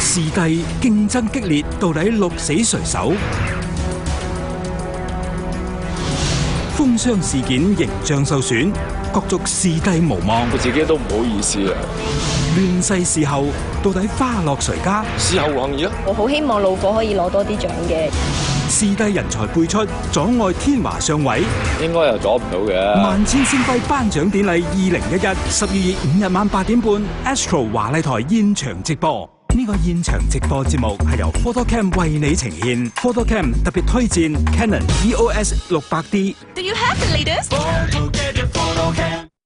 視帝競爭激烈，到底鹿死誰手？封箱事件形象受損，角逐視帝無望。 我自己都唔好意思啊！ 亂世事後，到底花落誰家？ 事後抗議啊！ 我好希望怒火可以攞多啲獎嘅。 視帝人才輩出，阻礙天華上位。 應該又阻唔到嘅。 萬千星輝頒獎典禮2011，12月5日晚8點半 ，Astro 華麗台現場直播。呢個現場直播節目係由 PhotoCam 為你呈現 ，PhotoCam 特別推薦 Canon EOS 600D。 Do you have the latest?